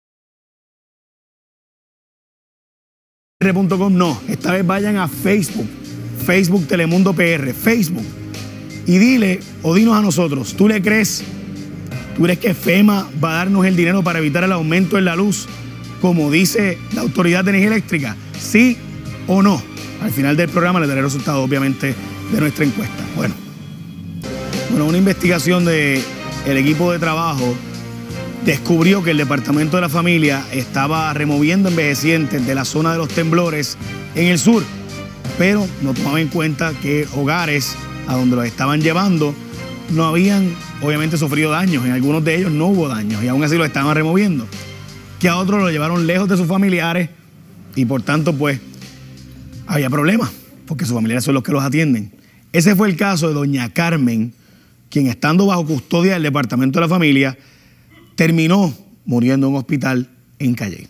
R punto com. No, esta vez vayan a Facebook, Facebook Telemundo P R, Facebook. Y dile o dinos a nosotros, ¿tú le crees? ¿Tú crees que FEMA va a darnos el dinero para evitar el aumento en la luz, como dice la Autoridad de Energía Eléctrica? ¿Sí o no? Al final del programa les daré resultados, obviamente, de nuestra encuesta. Bueno, bueno, una investigación del equipo de trabajo descubrió que el Departamento de la Familia estaba removiendo envejecientes de la zona de los temblores en el sur, pero no tomaba en cuenta que hogares a donde los estaban llevando no habían obviamente sufrido daños, en algunos de ellos no hubo daños y aún así los estaban removiendo, que a otros los llevaron lejos de sus familiares y por tanto pues había problemas, porque sus familiares son los que los atienden. Ese fue el caso de doña Carmen, quien estando bajo custodia del Departamento de la Familia, terminó muriendo en un hospital en Calley.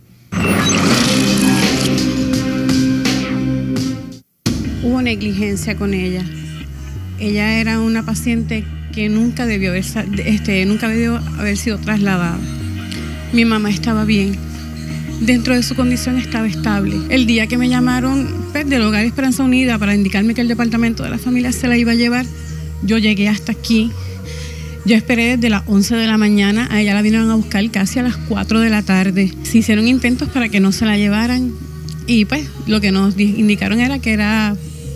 Hubo negligencia con ella. Ella era una paciente que nunca debió haber, este, nunca debió haber sido trasladada. Mi mamá estaba bien. Dentro de su condición estaba estable. El día que me llamaron pues, del Hogar Esperanza Unida para indicarme que el Departamento de la Familia se la iba a llevar, yo llegué hasta aquí. Yo esperé desde las once de la mañana, a ella la vinieron a buscar casi a las cuatro de la tarde. Se hicieron intentos para que no se la llevaran y pues lo que nos indicaron era que era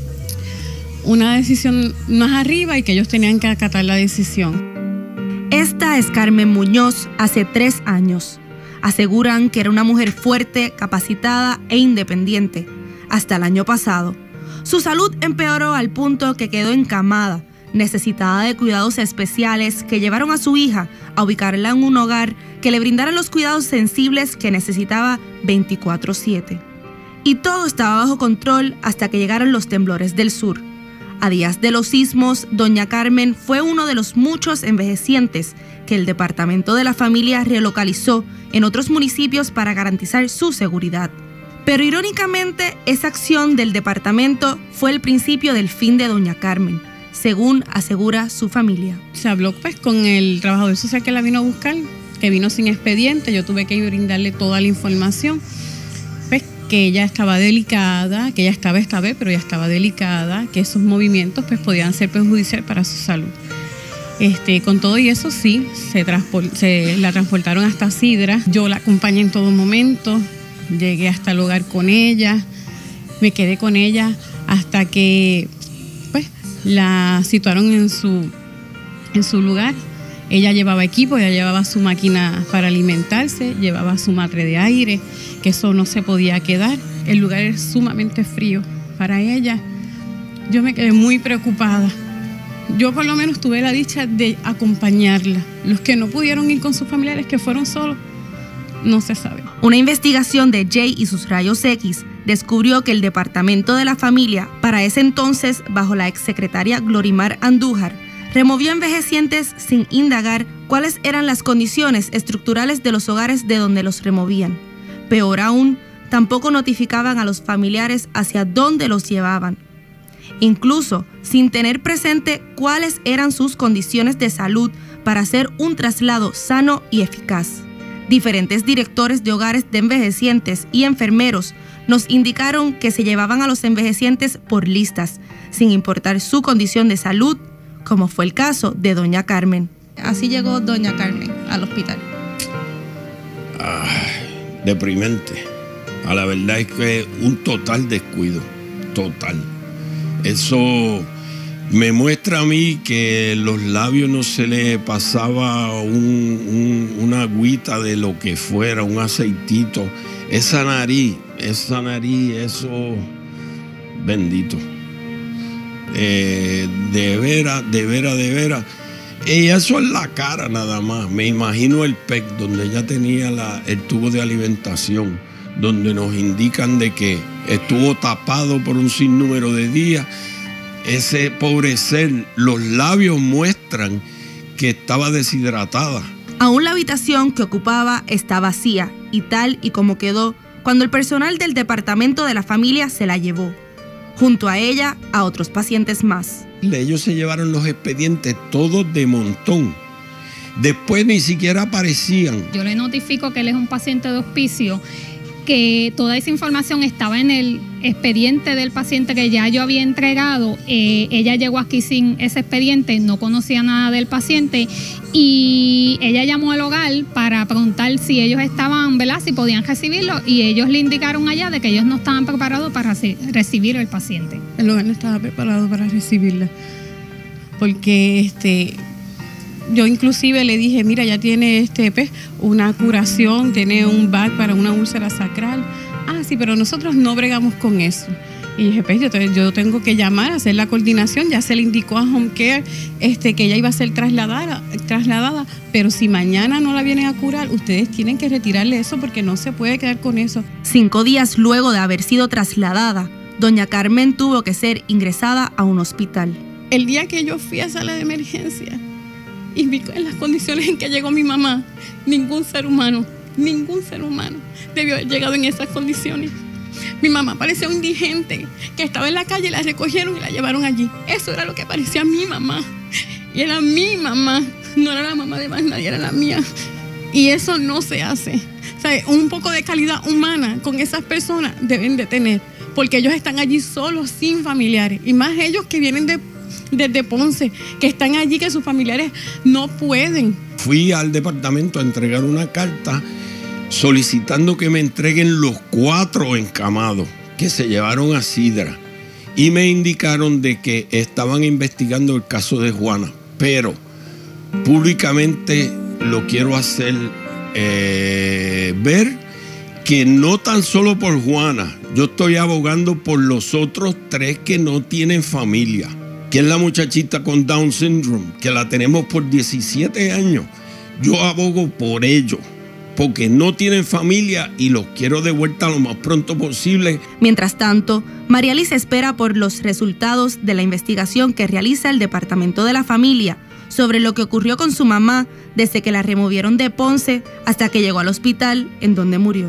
una decisión más arriba y que ellos tenían que acatar la decisión. Esta es Carmen Muñoz, hace tres años. Aseguran que era una mujer fuerte, capacitada e independiente, hasta el año pasado. Su salud empeoró al punto que quedó encamada, necesitada de cuidados especiales que llevaron a su hija a ubicarla en un hogar que le brindara los cuidados sensibles que necesitaba veinticuatro siete. Y todo estaba bajo control hasta que llegaron los temblores del sur. A días de los sismos, doña Carmen fue uno de los muchos envejecientes que el Departamento de la Familia relocalizó en otros municipios para garantizar su seguridad. Pero irónicamente, esa acción del departamento fue el principio del fin de doña Carmen, según asegura su familia. Se habló pues con el trabajador social que la vino a buscar, que vino sin expediente. Yo tuve que brindarle toda la información, pues que ella estaba delicada, que ella estaba estable, pero ella estaba delicada, que esos movimientos pues podían ser perjudiciales para su salud. Este, con todo y eso sí, se, se la transportaron hasta Sidra. Yo la acompañé en todo momento, llegué hasta el hogar con ella, me quedé con ella hasta que pues la situaron en su, en su lugar. Ella llevaba equipo, ella llevaba su máquina para alimentarse, llevaba su matre de aire, que eso no se podía quedar. El lugar es sumamente frío para ella. Yo me quedé muy preocupada. Yo por lo menos tuve la dicha de acompañarla. Los que no pudieron ir con sus familiares, que fueron solos, no se sabe. Una investigación de Jay y sus rayos X descubrió que el Departamento de la Familia, para ese entonces bajo la exsecretaria Glorimar Andújar, removió envejecientes sin indagar cuáles eran las condiciones estructurales de los hogares de donde los removían. Peor aún, tampoco notificaban a los familiares hacia dónde los llevaban, incluso sin tener presente cuáles eran sus condiciones de salud para hacer un traslado sano y eficaz. Diferentes directores de hogares de envejecientes y enfermeros nos indicaron que se llevaban a los envejecientes por listas, sin importar su condición de salud, como fue el caso de doña Carmen. Así llegó doña Carmen al hospital. Ah, deprimente. A la verdad es que un total descuido, total. Eso me muestra a mí que los labios no se le pasaba un, un, una agüita de lo que fuera, un aceitito. Esa nariz, esa nariz, eso, bendito. Eh, de veras, de veras, de veras. Y eso es la cara nada más. Me imagino el P E C, donde ella tenía la, el tubo de alimentación, donde nos indican de que estuvo tapado por un sinnúmero de días. Ese pobre ser, los labios muestran que estaba deshidratada. Aún la habitación que ocupaba está vacía y tal y como quedó cuando el personal del Departamento de la Familia se la llevó. Junto a ella, a otros pacientes más. Ellos se llevaron los expedientes todos de montón. Después ni siquiera aparecían. Yo le notifico que él es un paciente de hospicio que toda esa información estaba en el expediente del paciente que ya yo había entregado. Eh, ella llegó aquí sin ese expediente, no conocía nada del paciente y ella llamó al hogar para preguntar si ellos estaban, ¿verdad?, si podían recibirlo, y ellos le indicaron allá de que ellos no estaban preparados para recibir al paciente. El hogar no estaba preparado para recibirla, porque este... yo inclusive le dije, mira, ya tiene este pues, una curación, tiene un B A C para una úlcera sacral. Ah, sí, pero nosotros no bregamos con eso. Y dije, pues yo, yo tengo que llamar, hacer la coordinación. Ya se le indicó a Home Care este, que ella iba a ser trasladada, trasladada, pero si mañana no la vienen a curar, ustedes tienen que retirarle eso porque no se puede quedar con eso. Cinco días luego de haber sido trasladada, doña Carmen tuvo que ser ingresada a un hospital. El día que yo fui a sala de emergencia, y vi en las condiciones en que llegó mi mamá, ningún ser humano, ningún ser humano debió haber llegado en esas condiciones. Mi mamá parecía un indigente que estaba en la calle, la recogieron y la llevaron allí. Eso era lo que parecía mi mamá. Y era mi mamá, no era la mamá de más nadie, era la mía. Y eso no se hace. O sea, un poco de calidad humana con esas personas deben de tener, porque ellos están allí solos, sin familiares. Y más ellos que vienen de desde Ponce, que están allí, que sus familiares no pueden. Fui al departamento a entregar una carta solicitando que me entreguen los cuatro encamados que se llevaron a Sidra, y me indicaron de que estaban investigando el caso de Juana, pero públicamente lo quiero hacer eh, ver que no tan solo por Juana, yo estoy abogando por los otros tres que no tienen familia, que es la muchachita con Down Syndrome, que la tenemos por diecisiete años. Yo abogo por ellos, porque no tienen familia y los quiero de vuelta lo más pronto posible. Mientras tanto, Marialis espera por los resultados de la investigación que realiza el Departamento de la Familia sobre lo que ocurrió con su mamá desde que la removieron de Ponce hasta que llegó al hospital en donde murió.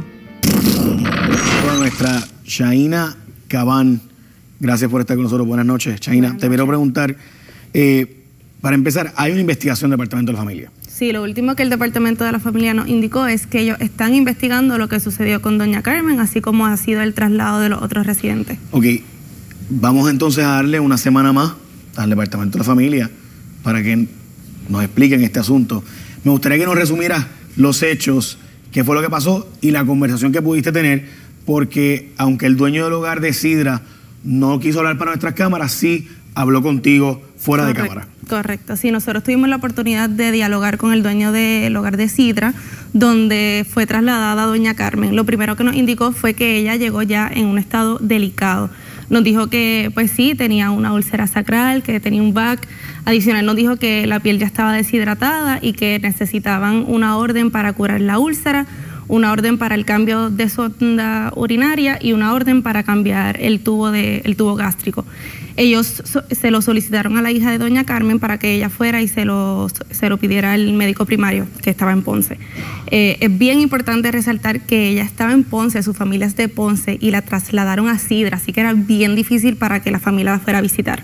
Bueno, nuestra Shaina Cabán, gracias por estar con nosotros. Buenas noches, Shaina. Buenas te quiero preguntar, eh, para empezar, hay una investigación del Departamento de la Familia. Sí, lo último que el Departamento de la Familia nos indicó es que ellos están investigando lo que sucedió con doña Carmen, así como ha sido el traslado de los otros residentes. Ok, vamos entonces a darle una semana más al Departamento de la Familia para que nos expliquen este asunto. Me gustaría que nos resumieras los hechos, qué fue lo que pasó y la conversación que pudiste tener, porque aunque el dueño del hogar de Sidra no quiso hablar para nuestras cámaras, sí habló contigo fuera Correcto, de cámara. Correcto, sí, nosotros tuvimos la oportunidad de dialogar con el dueño del hogar de Sidra, donde fue trasladada doña Carmen. Lo primero que nos indicó fue que ella llegó ya en un estado delicado. Nos dijo que, pues sí, tenía una úlcera sacral, que tenía un B A C. Adicional nos dijo que la piel ya estaba deshidratada y que necesitaban una orden para curar la úlcera, una orden para el cambio de sonda urinaria y una orden para cambiar el tubo, de, el tubo gástrico. Ellos so, se lo solicitaron a la hija de doña Carmen para que ella fuera y se lo, se lo pidiera al médico primario que estaba en Ponce. Eh, es bien importante resaltar que ella estaba en Ponce, su familia es de Ponce, y la trasladaron a Sidra, así que era bien difícil para que la familia la fuera a visitar.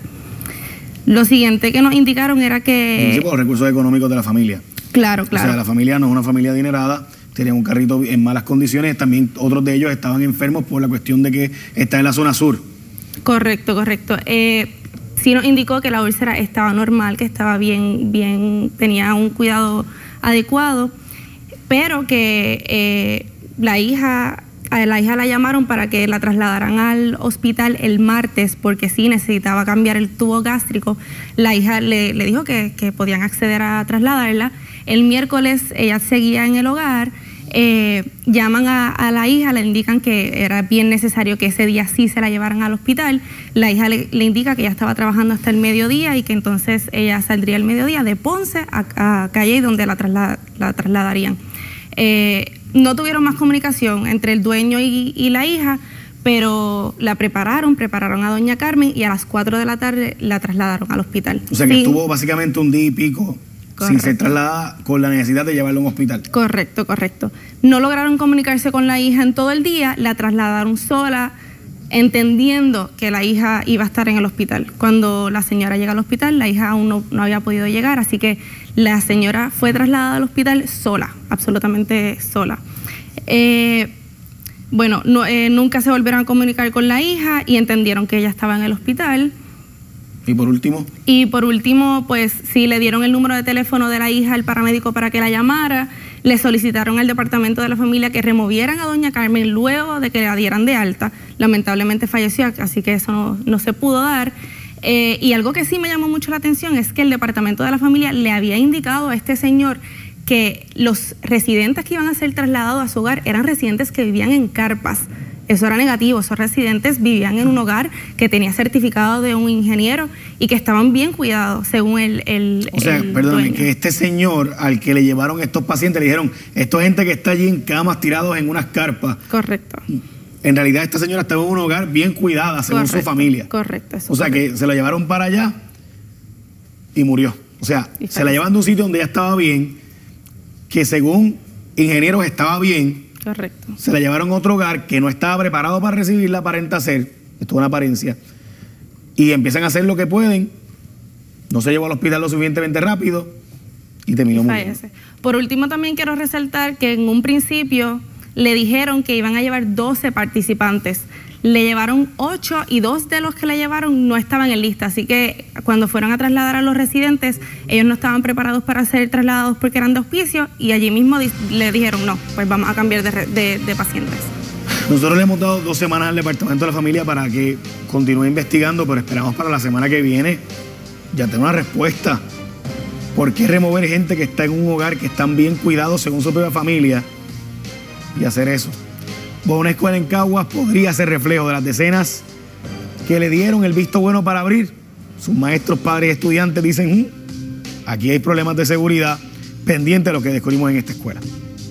Lo siguiente que nos indicaron era que... Sí, por los recursos económicos de la familia. Claro, claro. O sea, la familia no es una familia adinerada, tenía un carrito en malas condiciones, también otros de ellos estaban enfermos por la cuestión de que está en la zona sur. Correcto, correcto. Eh, sí nos indicó que la úlcera estaba normal, que estaba bien, bien, tenía un cuidado adecuado, pero que eh, la hija, a la hija la llamaron para que la trasladaran al hospital el martes, porque sí necesitaba cambiar el tubo gástrico. La hija le, le dijo que, que podían acceder a trasladarla. El miércoles ella seguía en el hogar. Eh, llaman a, a la hija, le indican que era bien necesario que ese día sí se la llevaran al hospital. La hija le, le indica que ella estaba trabajando hasta el mediodía y que entonces ella saldría el mediodía de Ponce a, a Calle, donde la, trasla, la trasladarían. Eh, no tuvieron más comunicación entre el dueño y, y la hija, pero la prepararon, prepararon a doña Carmen y a las cuatro de la tarde la trasladaron al hospital. O sea que sí. estuvo básicamente un día y pico Correcto. sin ser trasladada con la necesidad de llevarla a un hospital. Correcto, correcto. No lograron comunicarse con la hija en todo el día, la trasladaron sola, entendiendo que la hija iba a estar en el hospital. Cuando la señora llega al hospital, la hija aún no, no había podido llegar, así que la señora fue trasladada al hospital sola, absolutamente sola. Eh, Bueno, no, eh, nunca se volvieron a comunicar con la hija y entendieron que ella estaba en el hospital. ¿Y por último? Y por último, pues sí, le dieron el número de teléfono de la hija al paramédico para que la llamara. Le solicitaron al departamento de la familia que removieran a doña Carmen luego de que la dieran de alta. Lamentablemente falleció, así que eso no, no se pudo dar. Eh, y algo que sí me llamó mucho la atención es que el departamento de la familia le había indicado a este señor que los residentes que iban a ser trasladados a su hogar eran residentes que vivían en carpas. Eso era negativo, esos residentes vivían en un hogar que tenía certificado de un ingeniero y que estaban bien cuidados, según el, el O sea, el perdóname, dueño. que este señor al que le llevaron estos pacientes, le dijeron, esto es gente que está allí en camas tirados en unas carpas. Correcto. En realidad esta señora estaba en un hogar bien cuidada, según Correcto, su familia. Correcto. Eso o sea, correcto. que se la llevaron para allá y murió. O sea, Y se la llevan de un sitio donde ella estaba bien, que según ingenieros estaba bien. Correcto. Se la llevaron a otro hogar que no estaba preparado para recibirla, aparenta ser, esto es una apariencia, y empiezan a hacer lo que pueden. No se llevó al hospital lo suficientemente rápido y terminó Y muriendo. fallece. Por último, también quiero resaltar que en un principio le dijeron que iban a llevar doce participantes. Le llevaron ocho y dos de los que le llevaron no estaban en lista. Así que cuando fueron a trasladar a los residentes, ellos no estaban preparados para ser trasladados porque eran de hospicio y allí mismo di le dijeron no, pues vamos a cambiar de, de, de pacientes. Nosotros le hemos dado dos semanas al Departamento de la Familia para que continúe investigando, pero esperamos para la semana que viene ya tener una respuesta. ¿Por qué remover gente que está en un hogar que están bien cuidados según su propia familia y hacer eso? Bueno, una escuela en Caguas podría ser reflejo de las decenas que le dieron el visto bueno para abrir. Sus maestros, padres y estudiantes dicen, "Mm, aquí hay problemas de seguridad", pendiente de lo que descubrimos en esta escuela.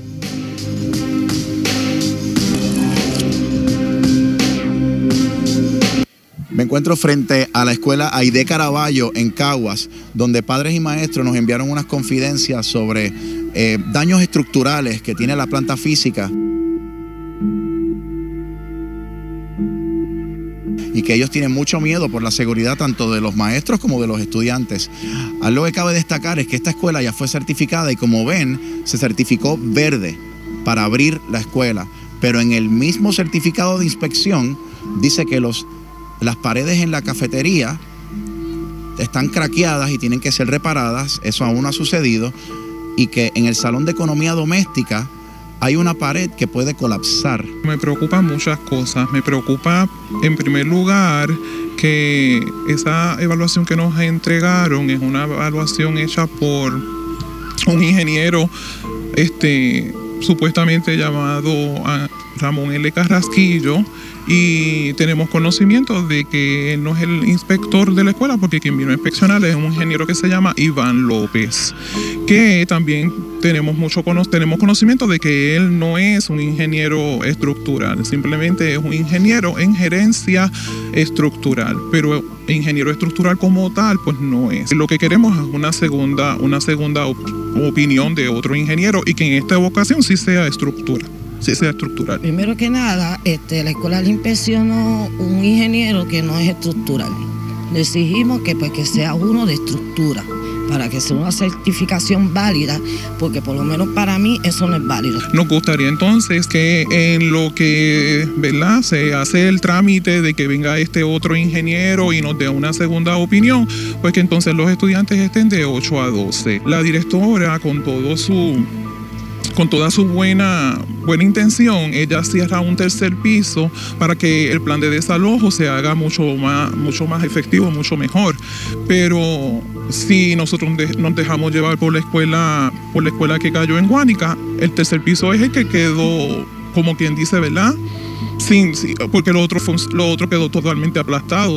Me encuentro frente a la escuela Aide Caraballo en Caguas, donde padres y maestros nos enviaron unas confidencias sobre eh, daños estructurales que tiene la planta física y que ellos tienen mucho miedo por la seguridad tanto de los maestros como de los estudiantes. Algo que cabe destacar es que esta escuela ya fue certificada y, como ven, se certificó verde para abrir la escuela, pero en el mismo certificado de inspección dice que los Las paredes en la cafetería están craqueadas y tienen que ser reparadas, eso aún no ha sucedido, y que en el salón de economía doméstica hay una pared que puede colapsar. Me preocupan muchas cosas. Me preocupa, en primer lugar, que esa evaluación que nos entregaron es una evaluación hecha por un ingeniero este, supuestamente llamado Ramón L. Carrasquillo, y tenemos conocimiento de que él no es el inspector de la escuela, porque quien vino a inspeccionar es un ingeniero que se llama Iván López, que también tenemos mucho cono tenemos conocimiento de que él no es un ingeniero estructural, simplemente es un ingeniero en gerencia estructural, pero ingeniero estructural como tal pues no es. Lo que queremos es una segunda, una segunda op opinión de otro ingeniero, y que en esta ocasión sí sea estructura. Sí, sea estructural. Primero que nada, este, la escuela le inspeccionó un ingeniero que no es estructural. Le exigimos que, pues, que sea uno de estructura, para que sea una certificación válida, porque por lo menos para mí eso no es válido. Nos gustaría entonces que en lo que, ¿verdad?, se hace el trámite de que venga este otro ingeniero y nos dé una segunda opinión, pues que entonces los estudiantes estén de ocho a doce. La directora, con todo su... con toda su buena, buena intención, ella cierra un tercer piso para que el plan de desalojo se haga mucho más, mucho más efectivo, mucho mejor. Pero si nosotros de, nos dejamos llevar por la escuela, por la escuela que cayó en Guánica, el tercer piso es el que quedó, como quien dice, ¿verdad? Sin, sin, porque lo otro, fue, lo otro quedó totalmente aplastado.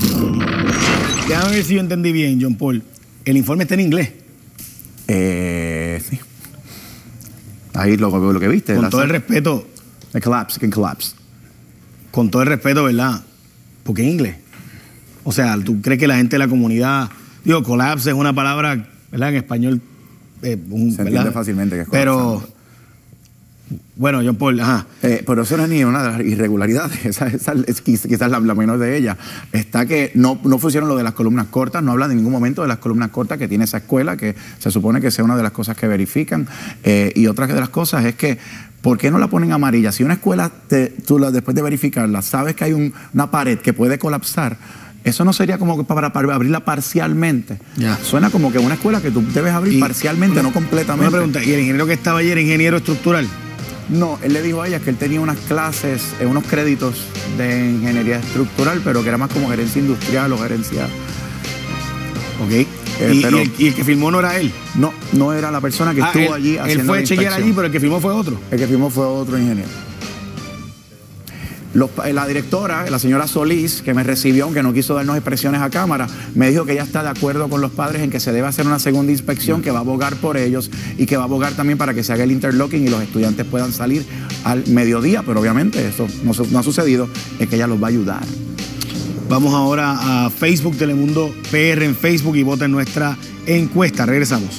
Déjame ver si yo entendí bien, John Paul. El informe está en inglés. Eh, sí. Ahí lo, lo que viste. Con todo el respeto. The collapse, can collapse. Con todo el respeto, ¿verdad? ¿Por qué en inglés? O sea, ¿tú crees que la gente de la comunidad... Digo, collapse es una palabra, ¿verdad? En español... Eh, un, Se entiende fácilmente que es Pero... Bueno, John Paul, ajá. Eh, pero eso no es ni una de las irregularidades, esa, esa es quizás la, la menor de ellas. Está que no, no funcionan lo de las columnas cortas, no hablan en ningún momento de las columnas cortas que tiene esa escuela, que se supone que sea una de las cosas que verifican. Eh, y otra de las cosas es que ¿por qué no la ponen amarilla? Si una escuela, te, tú la, después de verificarla, sabes que hay un, una pared que puede colapsar, eso no sería como que para, para abrirla parcialmente. Ya. Suena como que una escuela que tú debes abrir y parcialmente, una, no completamente. Una pregunta, ¿y el ingeniero que estaba ayer, ingeniero estructural? No, él le dijo a ella que él tenía unas clases, eh, unos créditos de ingeniería estructural, pero que era más como gerencia industrial o gerencia... Ok. Eh, ¿Y, pero, y, el, ¿Y el que filmó no era él? No, no era la persona que ah, estuvo él, allí haciendo Él fue la a chequear allí, pero el que filmó fue otro. El que filmó fue otro ingeniero. Los, la directora, la señora Solís, que me recibió, aunque no quiso darnos expresiones a cámara, me dijo que ella está de acuerdo con los padres en que se debe hacer una segunda inspección, que va a abogar por ellos y que va a abogar también para que se haga el interlocking y los estudiantes puedan salir al mediodía, pero obviamente eso no, no ha sucedido, es que ella los va a ayudar. Vamos ahora a Facebook, Telemundo P R en Facebook, y vota en nuestra encuesta. Regresamos.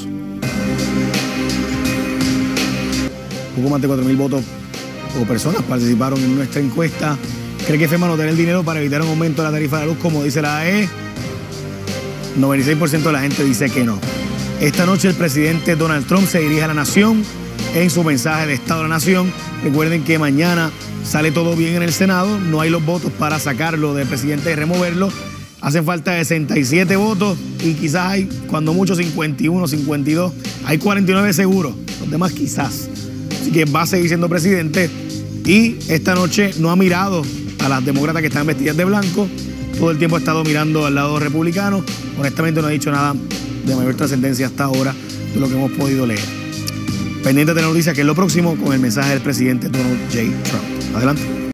Un poco más de cuatro mil votos o personas participaron en nuestra encuesta. ¿Cree que FEMA no tiene el dinero para evitar un aumento de la tarifa de la luz, como dice la A E? noventa y seis por ciento de la gente dice que no. Esta noche el presidente Donald Trump se dirige a la nación en su mensaje de Estado de la Nación. Recuerden que mañana sale todo bien en el Senado, no hay los votos para sacarlo de presidente y removerlo. Hacen falta sesenta y siete votos y quizás hay, cuando mucho, cincuenta y uno, cincuenta y dos. Hay cuarenta y nueve seguros, los demás quizás. Así que va a seguir siendo presidente. Y esta noche no ha mirado a las demócratas que están vestidas de blanco. Todo el tiempo ha estado mirando al lado republicano. Honestamente no ha dicho nada de mayor trascendencia hasta ahora de lo que hemos podido leer. Pendiente de la noticia, que es lo próximo, con el mensaje del presidente Donald J. Trump. Adelante.